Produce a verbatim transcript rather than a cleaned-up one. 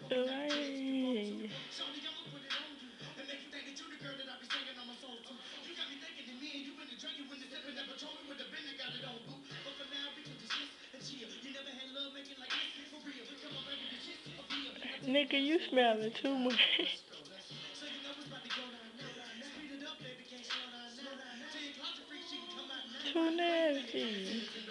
Right. Nigga, you smelling too much. Too nasty.